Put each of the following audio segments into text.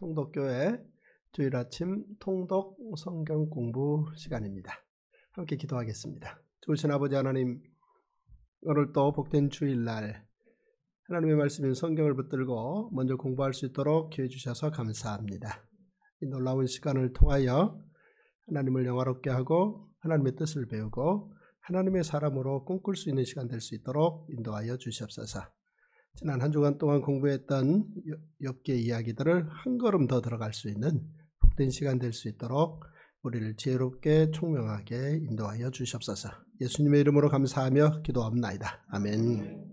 통독교회 주일 아침 통독 성경 공부 시간입니다. 함께 기도하겠습니다. 좋으신 아버지 하나님, 오늘 또 복된 주일날 하나님의 말씀인 성경을 붙들고 먼저 공부할 수 있도록 기회 주셔서 감사합니다. 이 놀라운 시간을 통하여 하나님을 영화롭게 하고 하나님의 뜻을 배우고 하나님의 사람으로 꿈꿀 수 있는 시간 될 수 있도록 인도하여 주시옵소서. 지난 한 주간 동안 공부했던 욥기의 이야기들을 한 걸음 더 들어갈 수 있는 복된 시간 될 수 있도록 우리를 지혜롭게 총명하게 인도하여 주시옵소서. 예수님의 이름으로 감사하며 기도합나이다. 아멘.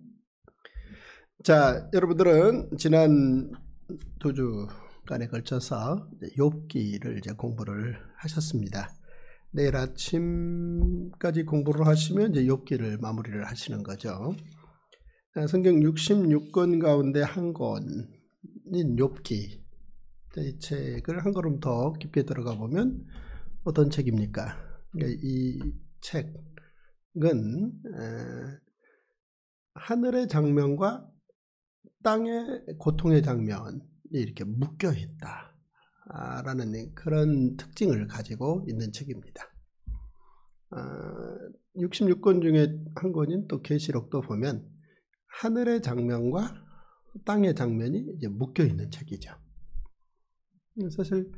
자, 여러분들은 지난 두 주간에 걸쳐서 욥기를 이제 공부를 하셨습니다. 내일 아침까지 공부를 하시면 이제 욥기를 마무리를 하시는 거죠. 성경 66권 가운데 한 권인 욥기, 이 책을 한 걸음 더 깊게 들어가 보면 어떤 책입니까? 이 책은 하늘의 장면과 땅의 고통의 장면이 이렇게 묶여 있다라는 그런 특징을 가지고 있는 책입니다. 66권 중에 한 권인 또 계시록도 보면 하늘의 장면과 땅의 장면이 이제 묶여 있는 책이죠. 사실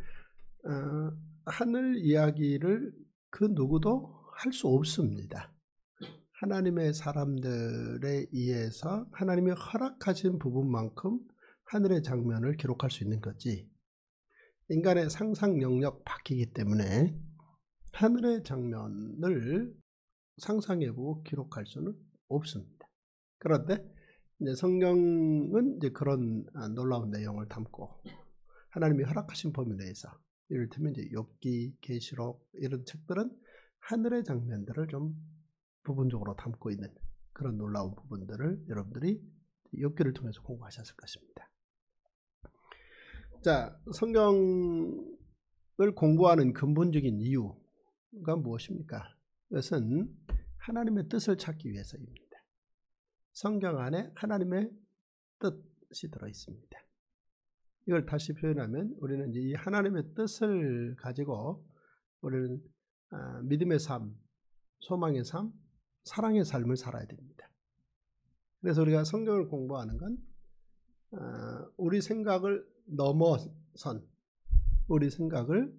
하늘 이야기를 그 누구도 할 수 없습니다. 하나님의 사람들에 의해서 하나님이 허락하신 부분만큼 하늘의 장면을 기록할 수 있는 거지, 인간의 상상 영역 바뀌기 때문에 하늘의 장면을 상상해보고 기록할 수는 없습니다. 그런데 이제 성경은 이제 그런 놀라운 내용을 담고 하나님이 허락하신 범위 내에서, 이를테면 이제 욥기, 계시록 이런 책들은 하늘의 장면들을 좀 부분적으로 담고 있는 그런 놀라운 부분들을 여러분들이 욥기를 통해서 공부하셨을 것입니다. 자, 성경을 공부하는 근본적인 이유가 무엇입니까? 이것은 하나님의 뜻을 찾기 위해서입니다. 성경 안에 하나님의 뜻이 들어 있습니다. 이걸 다시 표현하면 우리는 이제 이 하나님의 뜻을 가지고 우리는 믿음의 삶, 소망의 삶, 사랑의 삶을 살아야 됩니다. 그래서 우리가 성경을 공부하는 건 우리 생각을 넘어선, 우리 생각을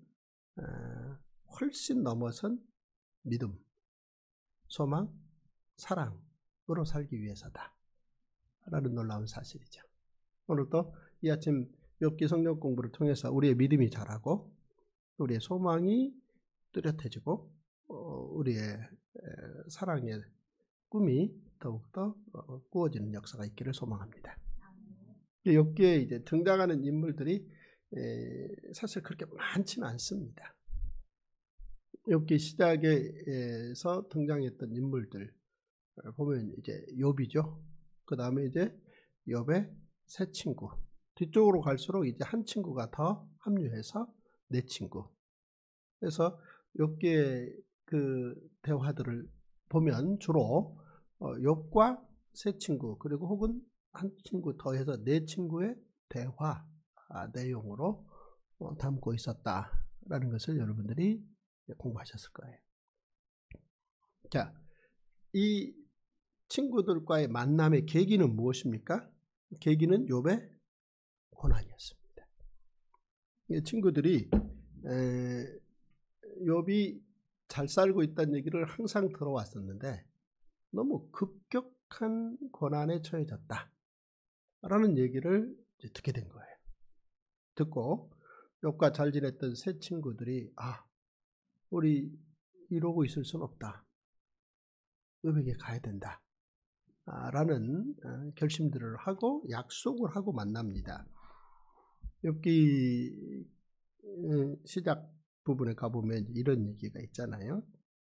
훨씬 넘어선 믿음, 소망, 사랑으로 살기 위해서다 라는 놀라운 사실이죠. 오늘도 이 아침 욥기 성경 공부를 통해서 우리의 믿음이 자라고 우리의 소망이 뚜렷해지고 우리의 사랑의 꿈이 더욱더 꾸어지는 역사가 있기를 소망합니다. 욥기에 이제 등장하는 인물들이 사실 그렇게 많지는 않습니다. 욥기 시작에서 등장했던 인물들 보면 이제 욥이죠. 그 다음에 이제 욥의 세 친구, 뒤쪽으로 갈수록 이제 한 친구가 더 합류해서 네 친구. 그래서 욥기의 그 대화들을 보면 주로 욥과 세 친구, 그리고 혹은 한 친구 더해서 네 친구의 대화 내용으로 담고 있었다라는 것을 여러분들이 공부하셨을 거예요. 자, 이 친구들과의 만남의 계기는 무엇입니까? 계기는 욥의 고난이었습니다. 이 친구들이 욥이 잘 살고 있다는 얘기를 항상 들어왔었는데 너무 급격한 고난에 처해졌다 라는 얘기를 이제 듣게 된 거예요. 듣고 욥과 잘 지냈던 세 친구들이 우리 이러고 있을 수는 없다, 욥에게 가야 된다 라는 결심들을 하고 약속을 하고 만납니다. 욥기 시작 부분에 가보면 이런 얘기가 있잖아요.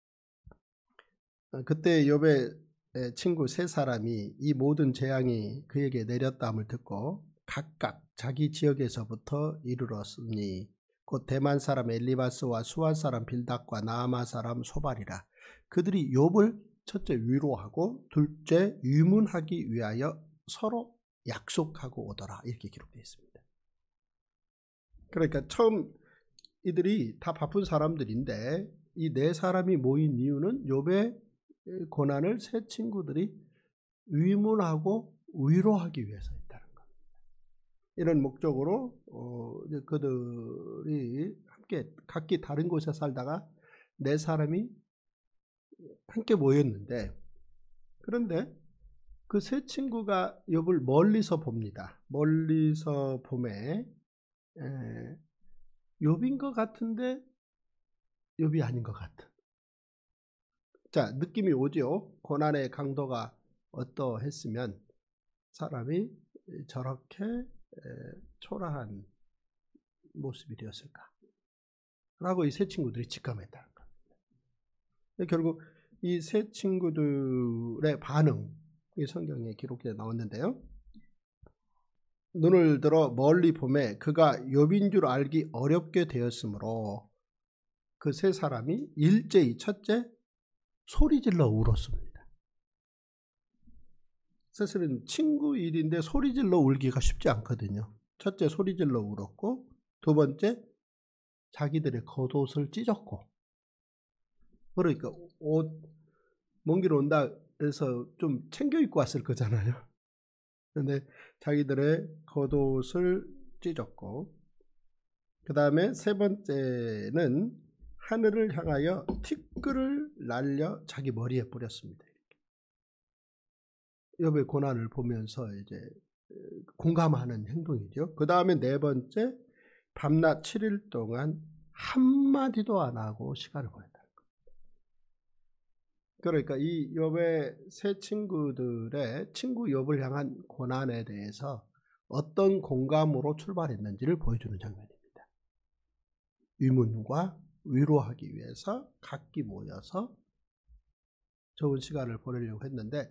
그때 욥의 친구 세 사람이 이 모든 재앙이 그에게 내렸다함을 듣고 각각 자기 지역에서부터 이르렀으니 곧 대만 사람 엘리바스와 수아 사람 빌닷과 나아마 사람 소발이라. 그들이 욥을 첫째 위로하고 둘째 유문하기 위하여 서로 약속하고 오더라, 이렇게 기록되어 있습니다. 그러니까 처음 이들이 다 바쁜 사람들인데 이 네 사람이 모인 이유는 욥의 고난을 세 친구들이 위문하고 위로하기 위해서였다는 겁니다. 이런 목적으로 이제 그들이 함께 각기 다른 곳에 살다가 네 사람이 함께 모였는데, 그런데 그 세 친구가 욥을 멀리서 봅니다. 멀리서 보매 욥인 것 같은데 욥이 아닌 것 같은, 자, 느낌이 오죠. 고난의 강도가 어떠했으면 사람이 저렇게 초라한 모습이 되었을까 라고 이 세 친구들이 직감했다는 겁니다. 결국 이 세 친구들의 반응이 성경에 기록되어 나왔는데요. 눈을 들어 멀리 보매 그가 욥인 줄 알기 어렵게 되었으므로 그 세 사람이 일제히 첫째 소리질러 울었습니다. 사실은 친구 일인데 소리질러 울기가 쉽지 않거든요. 첫째 소리질러 울었고, 두 번째 자기들의 겉옷을 찢었고, 그러니까 옷 먼 길 온다 해서 좀 챙겨 입고 왔을 거잖아요. 그런데 자기들의 겉옷을 찢었고, 그 다음에 세 번째는 하늘을 향하여 티끌을 날려 자기 머리에 뿌렸습니다. 욥의 고난을 보면서 이제 공감하는 행동이죠. 그 다음에 네 번째, 밤낮 7일 동안 한마디도 안 하고 시간을 보냈다는 겁니다. 그러니까 이 욥의 세 친구들의 친구 욥을 향한 고난에 대해서 어떤 공감으로 출발했는지를 보여주는 장면입니다. 위문과 위로하기 위해서 각기 모여서 좋은 시간을 보내려고 했는데,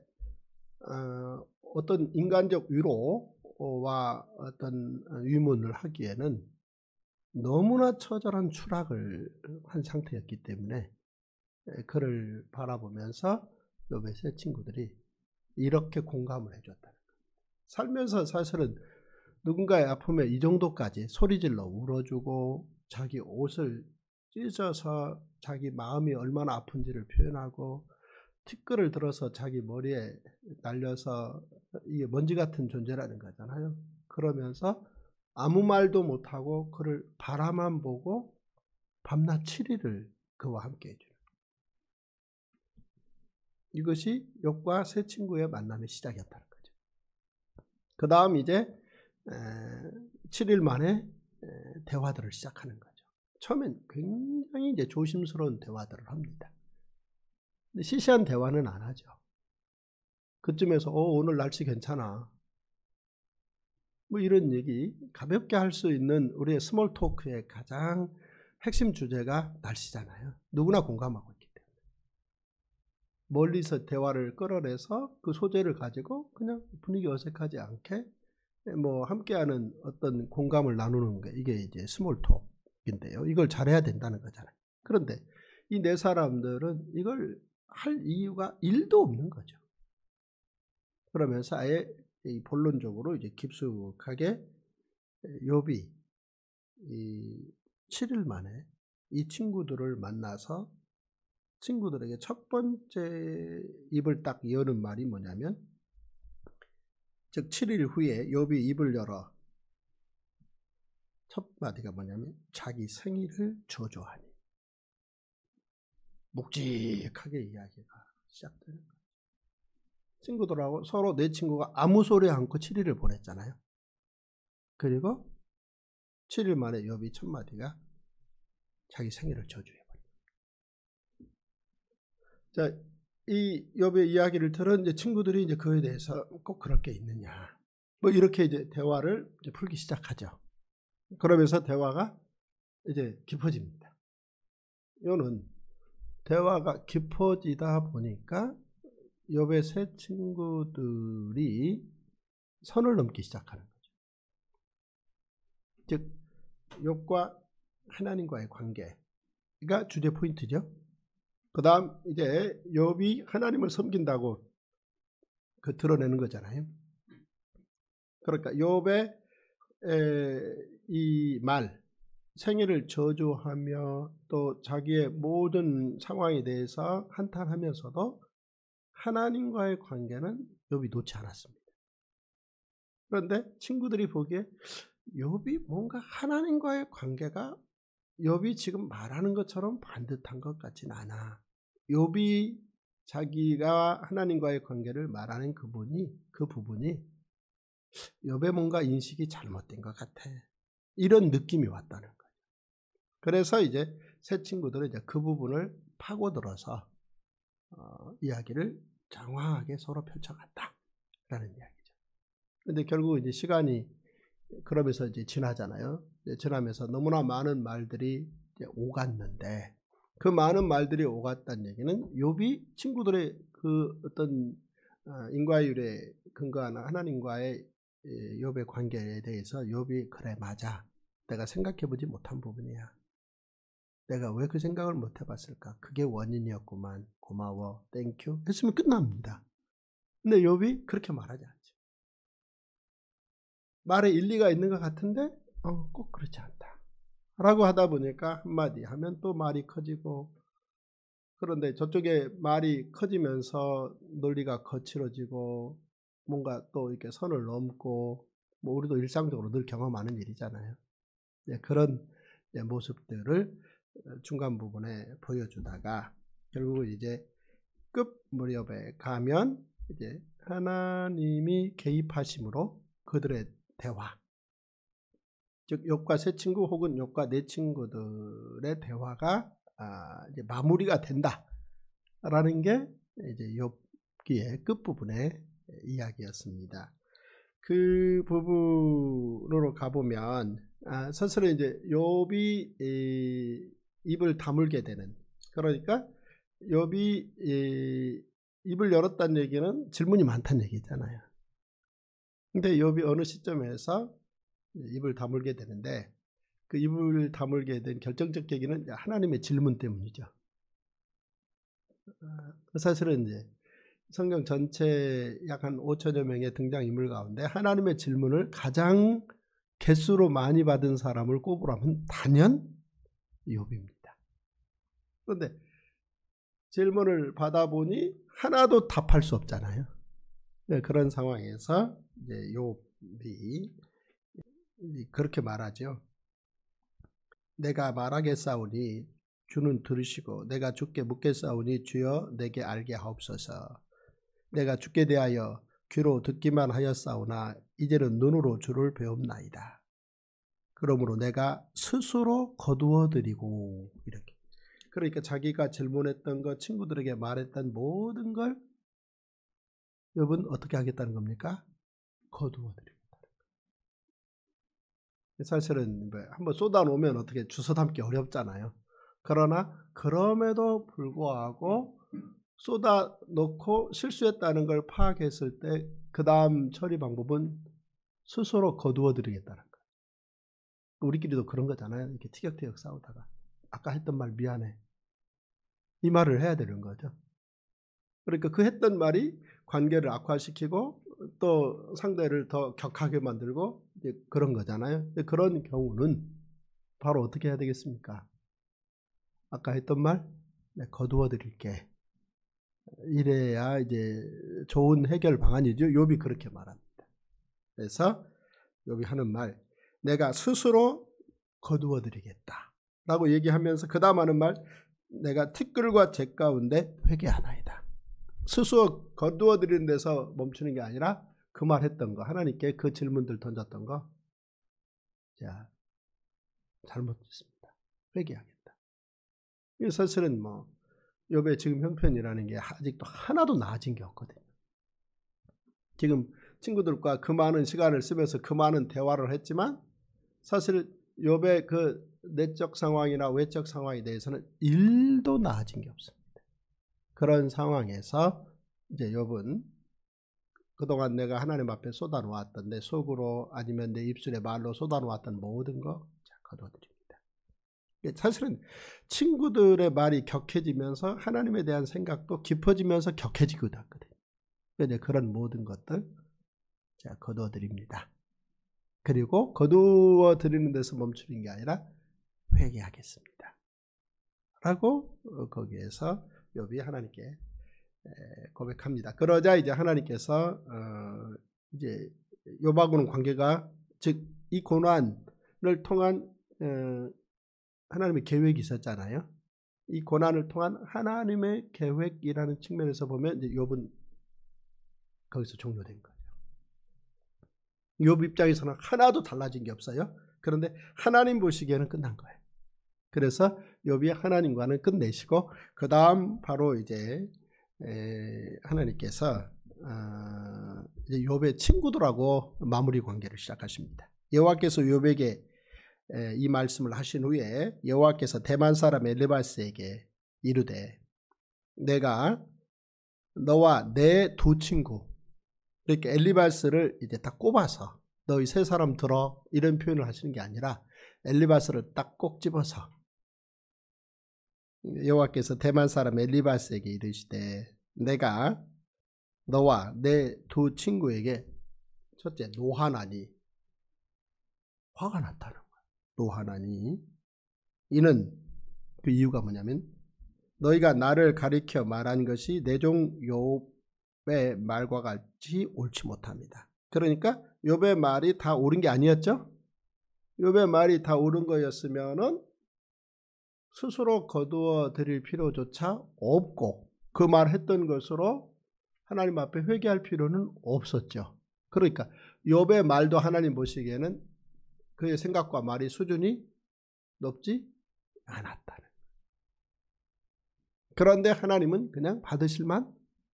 어떤 인간적 위로와 어떤 위문을 하기에는 너무나 처절한 추락을 한 상태였기 때문에 그를 바라보면서 욥의 세 친구들이 이렇게 공감을 해줬다는 겁니다. 살면서 사실은 누군가의 아픔에 이 정도까지 소리질러 울어주고 자기 옷을 찢어서 자기 마음이 얼마나 아픈지를 표현하고 티끌을 들어서 자기 머리에 날려서 이게 먼지 같은 존재라는 거잖아요. 그러면서 아무 말도 못하고 그를 바라만 보고 밤낮 7일을 그와 함께 해주는, 이것이 욥과 세 친구의 만남의 시작이었다는 거죠. 그 다음 이제 7일 만에 대화들을 시작하는 거죠. 처음엔 굉장히 이제 조심스러운 대화들을 합니다. 근데 시시한 대화는 안 하죠. 그쯤에서 오늘 날씨 괜찮아, 뭐 이런 얘기 가볍게 할 수 있는 우리의 스몰 토크의 가장 핵심 주제가 날씨잖아요. 누구나 공감하고 있기 때문에 멀리서 대화를 끌어내서 그 소재를 가지고 그냥 분위기 어색하지 않게 뭐 함께하는 어떤 공감을 나누는 게 이게 이제 스몰 톡인데요. 이걸 잘해야 된다는 거잖아요. 그런데 이 네 사람들은 이걸 할 이유가 1도 없는 거죠. 그러면서 아예 이 본론적으로 이제 깊숙하게 욥이 이 7일 만에 이 친구들을 만나서 친구들에게 첫 번째 입을 딱 여는 말이 뭐냐면, 즉 7일 후에 욥이 입을 열어 첫 마디가 뭐냐면 자기 생일을 저주하니, 묵직하게 이야기가 시작되는 거예요. 친구들하고 서로 내 친구가 아무 소리 않고 7일을 보냈잖아요. 그리고 7일 만에 욥이 첫 마디가 자기 생일을 저주해버립니다. 자, 이 욥의 이야기를 들은 이제 친구들이 이제 그에 대해서 꼭 그럴 게 있느냐, 뭐 이렇게 이제 대화를 이제 풀기 시작하죠. 그러면서 대화가 이제 깊어집니다. 이거는 대화가 깊어지다 보니까 욥의 세 친구들이 선을 넘기 시작하는 거죠. 즉 욥과 하나님과의 관계가 주제 포인트죠. 그 다음 이제 욥이 하나님을 섬긴다고 드러내는 거잖아요. 그러니까 욥의 이 말, 생애를 저주하며 또 자기의 모든 상황에 대해서 한탄하면서도 하나님과의 관계는 욥이 놓지 않았습니다. 그런데 친구들이 보기에 욥이 뭔가 하나님과의 관계가 욥이 지금 말하는 것처럼 반듯한 것 같진 않아. 욥이 자기가 하나님과의 관계를 말하는 그 부분이 욥의 뭔가 인식이 잘못된 것 같아. 이런 느낌이 왔다는 거예요. 그래서 이제 새 친구들은 이제 그 부분을 파고들어서 이야기를 장황하게 서로 펼쳐갔다라는 이야기죠. 근데 결국 이제 시간이 그러면서 이제 지나잖아요. 지나면서 너무나 많은 말들이 이제 오갔는데 그 많은 말들이 오갔다는 얘기는 욥이 친구들의 그 어떤 인과율에 근거한 하나님과의 욥의 관계에 대해서 욥이 그래 맞아. 내가 생각해보지 못한 부분이야. 내가 왜 그 생각을 못 해봤을까? 그게 원인이었구만. 고마워. 땡큐. 했으면 끝납니다. 근데 욥이 그렇게 말하지 않죠. 말에 일리가 있는 것 같은데 꼭 그렇지 않다. 라고 하다 보니까 한마디 하면 또 말이 커지고 그런데 저쪽에 말이 커지면서 논리가 거칠어지고 뭔가 또 이렇게 선을 넘고 뭐 우리도 일상적으로 늘 경험하는 일이잖아요. 그런 모습들을 중간 부분에 보여주다가 결국은 이제 끝 무렵에 가면 이제 하나님이 개입하심으로 그들의 대화, 즉 욥과 세 친구 혹은 욥과 네 친구들의 대화가 이제 마무리가 된다라는 게 이제 욥기의 끝 부분의 이야기였습니다. 그 부분으로 가보면 사실은 이제 욥이 입을 다물게 되는, 그러니까 욥이 입을 열었다는 얘기는 질문이 많다는 얘기잖아요. 근데 욥이 어느 시점에서 입을 다물게 되는데 그 입을 다물게 된 결정적 계기는 하나님의 질문 때문이죠. 사실은 이제 성경 전체 약 한 5천여 명의 등장인물 가운데 하나님의 질문을 가장 개수로 많이 받은 사람을 꼽으라면 단연 욥입니다. 그런데 질문을 받아보니 하나도 답할 수 없잖아요. 그런 상황에서 이제 욥이 그렇게 말하죠. 내가 말하겠사오니 주는 들으시고 내가 주께 묻겠사오니 주여 내게 알게 하옵소서. 내가 주께 대하여 귀로 듣기만 하였사오나 이제는 눈으로 주를 배웁나이다. 그러므로 내가 스스로 거두어 드리고, 이렇게. 그러니까 자기가 질문했던 것, 친구들에게 말했던 모든 걸 욥은 어떻게 하겠다는 겁니까? 거두어 드리겠다는 거예요. 사실은 한번 쏟아놓으면 어떻게 주워 담기 어렵잖아요. 그러나 그럼에도 불구하고 쏟아놓고 실수했다는 걸 파악했을 때 그 다음 처리 방법은 스스로 거두어 드리겠다는 거예요. 우리끼리도 그런 거잖아요. 이렇게 티격태격 싸우다가 아까 했던 말 미안해, 이 말을 해야 되는 거죠. 그러니까 그 했던 말이 관계를 악화시키고 또 상대를 더 격하게 만들고 이제 그런 거잖아요. 그런 경우는 바로 어떻게 해야 되겠습니까? 아까 했던 말 거두어 드릴게. 이래야 이제 좋은 해결 방안이죠. 욥이 그렇게 말합니다. 그래서 욥이 하는 말, 내가 스스로 거두어 드리겠다 라고 얘기하면서 그 다음 하는 말, 내가 티끌과 재 가운데 회개하나이다. 스스로 거두어 드리는 데서 멈추는 게 아니라 그 말 했던 거, 하나님께 그 질문들 던졌던 거, 자, 잘못했습니다. 회개하겠다. 이 사실은 뭐 욥의 지금 형편이라는 게 아직도 하나도 나아진 게 없거든요. 지금 친구들과 그 많은 시간을 쓰면서 그 많은 대화를 했지만 사실 욥의 그 내적 상황이나 외적 상황에 대해서는 1도 나아진 게 없습니다. 그런 상황에서 이제 욥은 그동안 내가 하나님 앞에 쏟아놓았던 내 속으로 아니면 내 입술에 말로 쏟아놓았던 모든 거 거둬드립니다. 사실은 친구들의 말이 격해지면서 하나님에 대한 생각도 깊어지면서 격해지기도 하거든요. 이제 그런 모든 것들 거두어 드립니다. 그리고 거두어 드리는 데서 멈추는 게 아니라 회개하겠습니다. 라고 거기에서 욥이 하나님께 고백합니다. 그러자 이제 하나님께서 이제 욥하고는 관계가, 즉 이 고난을 통한 하나님의 계획이 있었잖아요. 이 고난을 통한 하나님의 계획이라는 측면에서 보면 이제 욥은 거기서 종료된 거예요. 욥 입장에서는 하나도 달라진 게 없어요. 그런데 하나님 보시기에는 끝난 거예요. 그래서 욥이 하나님과는 끝내시고 그 다음 바로 이제 하나님께서 이제 욥의 친구들하고 마무리 관계를 시작하십니다. 여호와께서 욥에게 이 말씀을 하신 후에 여호와께서 대만 사람 엘리바스에게 이르되 내가 너와 내 두 친구, 이렇게 엘리바스를 이제 딱 꼽아서 너희 세 사람 들어 이런 표현을 하시는 게 아니라 엘리바스를 딱 꼭 집어서 여호와께서 대만 사람 엘리바스에게 이르시되 내가 너와 내 두 친구에게 첫째 노하나니, 화가 났다는 거야. 노하나니, 이는 그 이유가 뭐냐면 너희가 나를 가리켜 말한 것이 내 종 욥의 말과 같이 옳지 못합니다. 그러니까 욥의 말이 다 옳은 게 아니었죠. 욥의 말이 다 옳은 거였으면은 스스로 거두어 드릴 필요조차 없고 그 말 했던 것으로 하나님 앞에 회개할 필요는 없었죠. 그러니까 욥의 말도 하나님 보시기에는 그의 생각과 말이 수준이 높지 않았다는. 그런데 하나님은 그냥 받으실만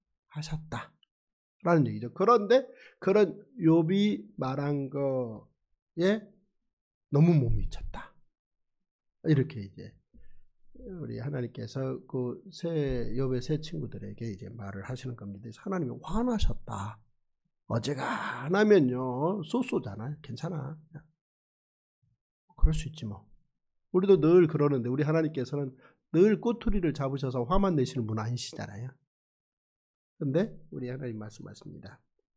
하셨다라는 얘기죠. 그런데 그런 욥이 말한 거에 너무 못 미쳤다. 이렇게 이제 우리 하나님께서 그 욥의 세 친구들에게 이제 말을 하시는 겁니다. 하나님이 화나셨다. 어지간하면요 쏘쏘잖아요. 괜찮아. 그럴 수 있지 뭐. 우리도 늘 그러는데 우리 하나님께서는 늘 꼬투리를 잡으셔서 화만 내시는 분 아니시잖아요. 그런데 우리 하나님 말씀하십니다.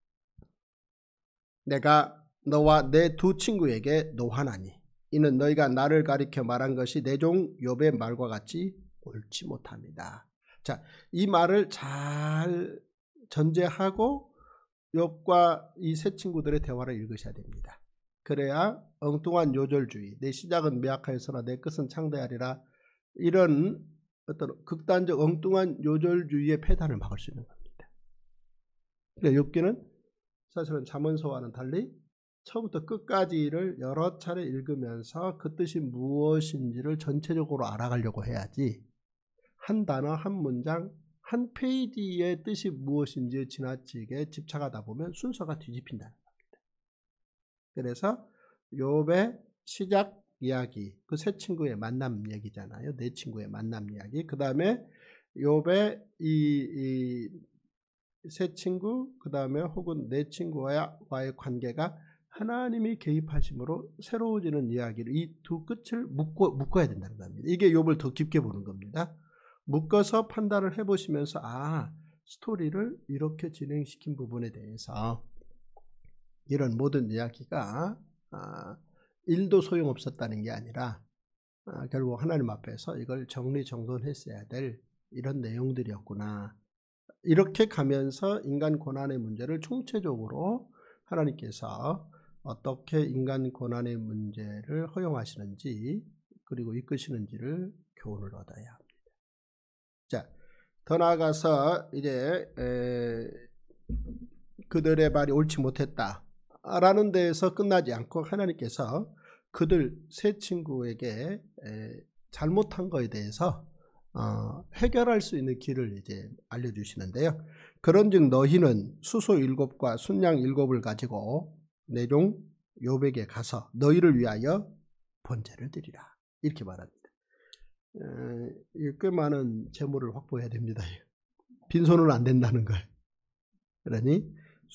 내가 너와 내 두 친구에게 노하나니 이는 너희가 나를 가리켜 말한 것이 내 종 욥의 말과 같이 옳지 못합니다. 자, 이 말을 잘 전제하고 욥과 이 세 친구들의 대화를 읽으셔야 됩니다. 그래야 엉뚱한 요절주의, 내 시작은 미약하였으나 내 끝은 창대하리라, 이런 어떤 극단적 엉뚱한 요절주의의 폐단을 막을 수 있는 겁니다. 그러니까 욥기는 사실은 잠언서와는 달리 처음부터 끝까지를 여러 차례 읽으면서 그 뜻이 무엇인지를 전체적으로 알아가려고 해야지 한 단어, 한 문장, 한 페이지의 뜻이 무엇인지 지나치게 집착하다 보면 순서가 뒤집힌다는 겁니다. 그래서 욥의 시작 이야기, 그 세 친구의 만남 얘기잖아요. 네 친구의 만남 이야기. 그 다음에 욥의 이 세 친구, 그 다음에 혹은 네 친구와의 관계가 하나님이 개입하심으로 새로워지는 이야기를, 이 두 끝을 묶어야 된다는 겁니다. 이게 욥을 더 깊게 보는 겁니다. 묶어서 판단을 해보시면서 스토리를 이렇게 진행시킨 부분에 대해서 이런 모든 이야기가 일도 소용없었다는 게 아니라 결국 하나님 앞에서 이걸 정리정돈했어야 될 이런 내용들이었구나. 이렇게 가면서 인간 고난의 문제를 총체적으로 하나님께서 어떻게 인간 고난의 문제를 허용하시는지 그리고 이끄시는지를 교훈을 얻어야 합니다. 자, 더 나아가서 이제 그들의 말이 옳지 못했다 라는 데에서 끝나지 않고 하나님께서 그들 세 친구에게 잘못한 거에 대해서 해결할 수 있는 길을 이제 알려주시는데요. 그런즉 너희는 수소 7과 순양 7을 가지고 내 종 욥에게 가서 너희를 위하여 번제를 드리라. 이렇게 말합니다. 꽤 많은 재물을 확보해야 됩니다. 빈손은 안 된다는 거예요. 그러니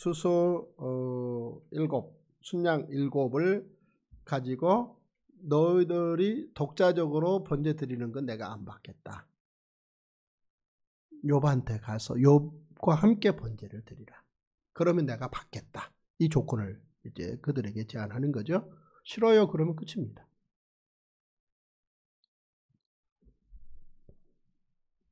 수소 7, 순양 7을 가지고 너희들이 독자적으로 번제 드리는 건 내가 안 받겠다. 욥한테 가서 욥과 함께 번제를 드리라. 그러면 내가 받겠다. 이 조건을 이제 그들에게 제안하는 거죠. 싫어요. 그러면 끝입니다.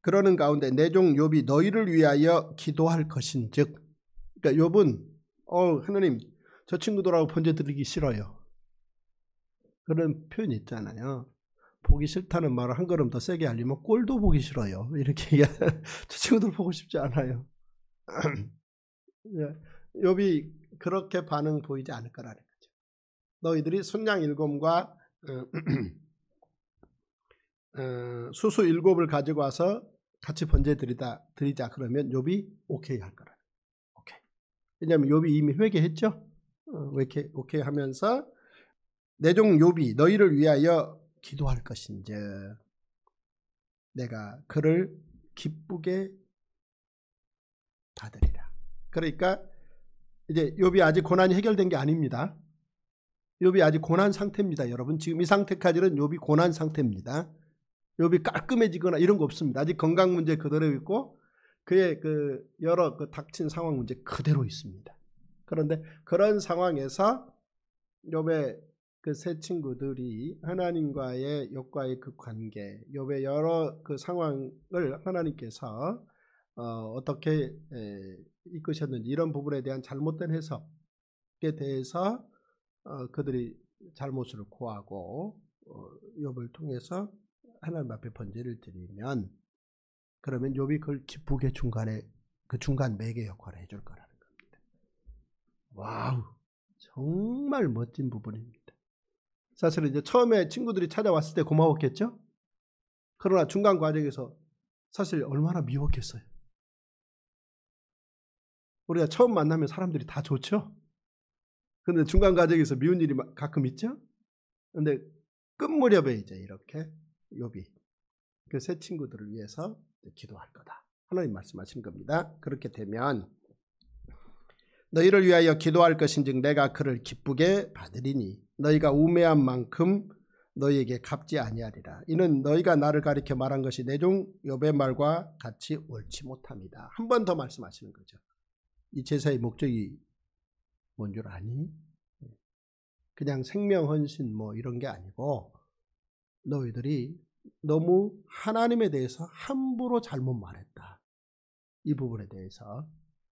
그러는 가운데 내 종 욥이 너희를 위하여 기도할 것인즉, 그러니까 욥은 하나님 저 친구들하고 번제 드리기 싫어요. 그런 표현이 있잖아요. 보기 싫다는 말을 한 걸음 더 세게 알리면 꼴도 보기 싫어요. 이렇게 저 친구들 보고 싶지 않아요. 욥이 그렇게 반응 보이지 않을 거라는 거죠. 너희들이 순양 7과 수수 7을 가지고 와서 같이 번제 드리자 그러면 욥이 오케이 할 거라는 거예요. 오케이. 왜냐하면 욥이 이미 회개했죠. 오케이 하면서 내 종 욥이 너희를 위하여 기도할 것인즉 내가 그를 기쁘게 받으리라. 그러니까 이제 욥이 아직 고난이 해결된 게 아닙니다. 욥이 아직 고난 상태입니다. 여러분 지금 이 상태까지는 욥이 고난 상태입니다. 욥이 깔끔해지거나 이런 거 없습니다. 아직 건강 문제 그대로 있고 그의 그 여러 그 닥친 상황 문제 그대로 있습니다. 그런데 그런 상황에서 욥의 그 세 친구들이 하나님과의 욥과의 그 관계, 욥의 여러 그 상황을 하나님께서 어떻게 이끄셨는지 이런 부분에 대한 잘못된 해석에 대해서 그들이 잘못을 고하고 욥을 통해서 하나님 앞에 번제를 드리면 그러면 욥이 그걸 기쁘게 중간에 그 중간 매개 역할을 해줄 거라는 겁니다. 와우, 정말 멋진 부분입니다. 사실은 이제 처음에 친구들이 찾아왔을 때 고마웠겠죠? 그러나 중간 과정에서 사실 얼마나 미웠겠어요. 우리가 처음 만나면 사람들이 다 좋죠? 그런데 중간 과정에서 미운 일이 가끔 있죠? 그런데 끝 무렵에 이제 이렇게 욥이 그 세 친구들을 위해서 기도할 거다. 하나님 말씀하신 겁니다. 그렇게 되면 너희를 위하여 기도할 것인즉 내가 그를 기쁘게 받으리니 너희가 우매한 만큼 너희에게 갚지 아니하리라. 이는 너희가 나를 가리켜 말한 것이 내 종 욥의 말과 같이 옳지 못합니다. 한 번 더 말씀하시는 거죠. 이 제사의 목적이 뭔 줄 아니? 그냥 생명헌신 뭐 이런 게 아니고 너희들이 너무 하나님에 대해서 함부로 잘못 말했다. 이 부분에 대해서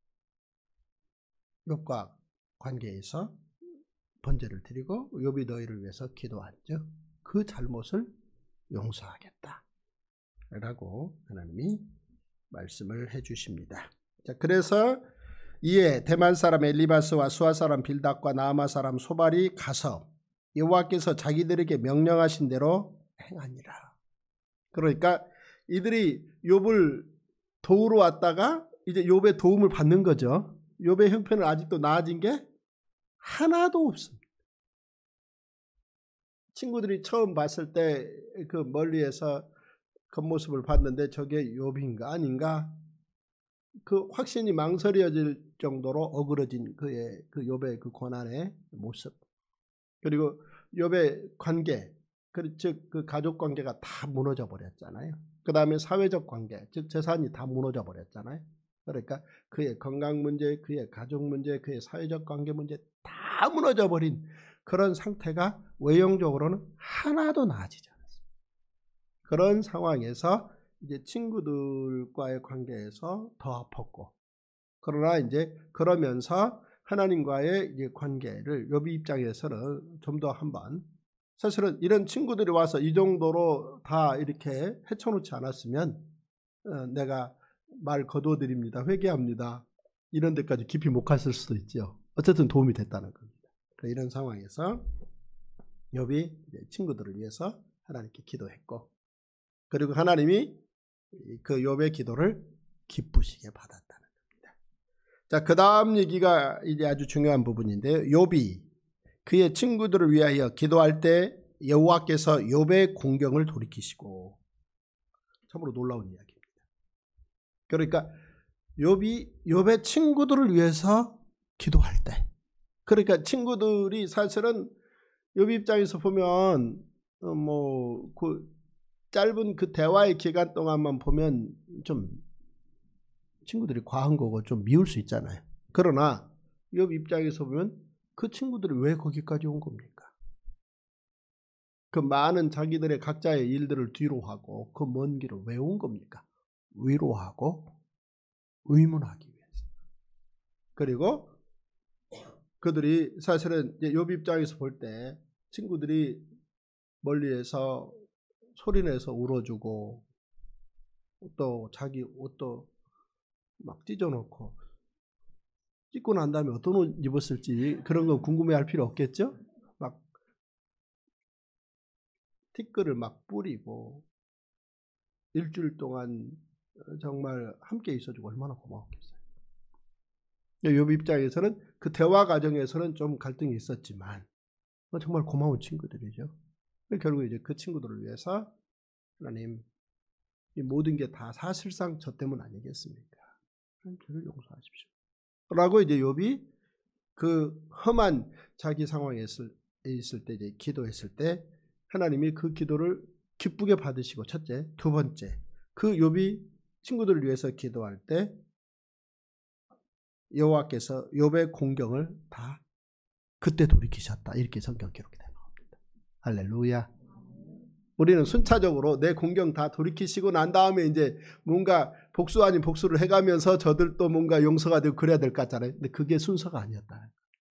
욥과 관계에서 번제를 드리고 욥이 너희를 위해서 기도한즉 그 잘못을 용서하겠다 라고 하나님이 말씀을 해주십니다. 자, 그래서 이에 대만 사람 엘리바스와 수아 사람 빌닷과 나아마 사람 소발이 가서 여호와께서 자기들에게 명령하신 대로 행하니라. 그러니까 이들이 욥을 도우러 왔다가 이제 욥의 도움을 받는 거죠. 욥의 형편은 아직도 나아진 게 하나도 없습니다. 친구들이 처음 봤을 때 그 멀리에서 겉모습을 봤는데 저게 욥인가 아닌가 그 확신이 망설여질 정도로 어그러진 그의 그 욥의 그 고난의 모습, 그리고 욥의 관계, 즉 그 가족 관계가 다 무너져 버렸잖아요. 그 다음에 사회적 관계, 즉 재산이 다 무너져 버렸잖아요. 그러니까 그의 건강 문제, 그의 가족 문제, 그의 사회적 관계 문제 다 무너져 버린 그런 상태가 외형적으로는 하나도 나아지지 않았습니다. 그런 상황에서 이제 친구들과의 관계에서 더 아팠고, 그러나 이제 그러면서 하나님과의 이제 관계를 욥의 입장에서는 좀 더 한번, 사실은 이런 친구들이 와서 이 정도로 다 이렇게 헤쳐놓지 않았으면 내가 말 거둬드립니다, 회개합니다, 이런 데까지 깊이 못 갔을 수도 있죠. 어쨌든 도움이 됐다는 겁니다. 이런 상황에서 욥이 친구들을 위해서 하나님께 기도했고, 그리고 하나님이 그 욥의 기도를 기쁘시게 받았다는 겁니다. 자, 그 다음 얘기가 이제 아주 중요한 부분인데요. 욥이 그의 친구들을 위하여 기도할 때 여호와께서 욥의 공경을 돌이키시고, 참으로 놀라운 이야기입니다. 그러니까 욥의 친구들을 위해서 기도할 때, 그러니까 친구들이 사실은 욥 입장에서 보면 그 짧은 그 대화의 기간 동안만 보면 좀 친구들이 과한 거고 좀 미울 수 있잖아요. 그러나 욥 입장에서 보면 그 친구들이 왜 거기까지 온 겁니까? 그 많은 자기들의 각자의 일들을 뒤로 하고 그 먼 길을 왜 온 겁니까? 위로하고 의문하기 위해서. 그리고 그들이 사실은 욥 입장에서 볼 때 친구들이 멀리에서 소리내서 울어주고 또 자기 옷도 막 찢어놓고 찢고 난 다음에 어떤 옷 입었을지 그런 거 궁금해할 필요 없겠죠? 막 티끌을 막 뿌리고 일주일 동안 정말 함께 있어주고 얼마나 고마웠겠어요. 욥 입장에서는 그 대화 과정에서는 좀 갈등이 있었지만 정말 고마운 친구들이죠. 결국 이제 그 친구들을 위해서 하나님 이 모든 게 다 사실상 저 때문 아니겠습니까? 하나님 저를 용서하십시오. 라고 이제 욥이 그 험한 자기 상황에 있을 때 이제 기도했을 때 하나님이 그 기도를 기쁘게 받으시고 첫째, 두 번째 그 욥이 친구들을 위해서 기도할 때 여호와께서 욥의 공경을 다 그때 돌이키셨다. 이렇게 성경 기록이 되는 겁니다. 할렐루야. 우리는 순차적으로 내 공경 다 돌이키시고 난 다음에 이제 뭔가 복수 아닌 복수를 해가면서 저들도 뭔가 용서가 되고 그래야 될 것 같잖아요. 근데 그게 순서가 아니었다.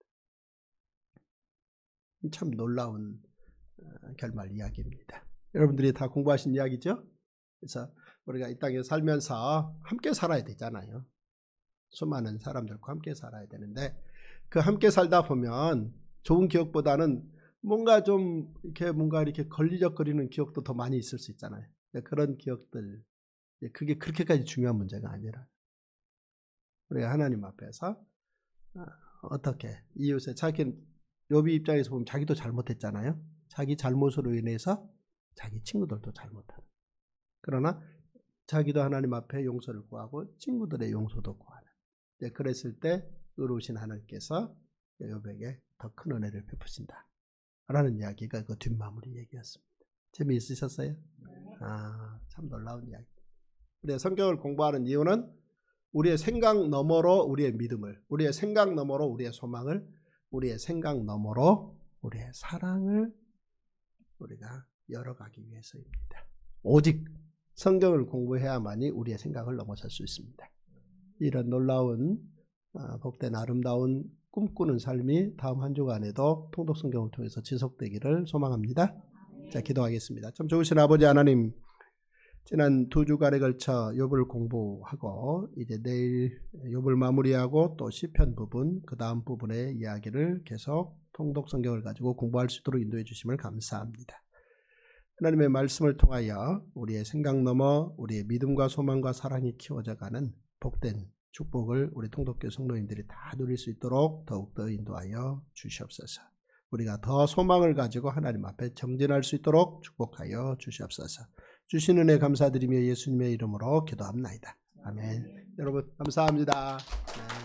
참 놀라운 결말 이야기입니다. 여러분들이 다 공부하신 이야기죠? 그래서 우리가 이 땅에 살면서 함께 살아야 되잖아요. 수많은 사람들과 함께 살아야 되는데 그 함께 살다 보면 좋은 기억보다는 뭔가 좀 이렇게 걸리적거리는 기억도 더 많이 있을 수 있잖아요. 그런 기억들, 그게 그렇게까지 중요한 문제가 아니라 우리가 하나님 앞에서 어떻게 이웃에 욥이 입장에서 보면 자기도 잘못했잖아요. 자기 잘못으로 인해서 자기 친구들도 잘못하는. 그러나 자기도 하나님 앞에 용서를 구하고 친구들의 용서도 구하는. 그랬을 때 의로우신 하나님께서 욥에게 더 큰 은혜를 베푸신다 라는 이야기가 그 뒷마무리 얘기였습니다. 재미있으셨어요? 참 놀라운 이야기. 우리가 성경을 공부하는 이유는 우리의 생각 너머로 우리의 믿음을, 우리의 생각 너머로 우리의 소망을, 우리의 생각 너머로 우리의 사랑을 우리가 열어가기 위해서입니다. 오직 성경을 공부해야만이 우리의 생각을 넘어설 수 있습니다. 이런 놀라운 복된 아름다운 꿈꾸는 삶이 다음 한 주간에도 통독성경을 통해서 지속되기를 소망합니다. 자, 기도하겠습니다. 참 좋으신 아버지 하나님, 지난 2주간에 걸쳐 욥을 공부하고 이제 내일 욥을 마무리하고 또 시편 부분, 그 다음 부분의 이야기를 계속 통독성경을 가지고 공부할 수 있도록 인도해 주심을 감사합니다. 하나님의 말씀을 통하여 우리의 생각 넘어 우리의 믿음과 소망과 사랑이 키워져가는 복된 축복을 우리 통독교 성도님들이 다 누릴 수 있도록 더욱더 인도하여 주시옵소서. 우리가 더 소망을 가지고 하나님 앞에 정진할 수 있도록 축복하여 주시옵소서. 주신 은혜 감사드리며 예수님의 이름으로 기도합나이다. 아멘. 여러분 감사합니다. 네.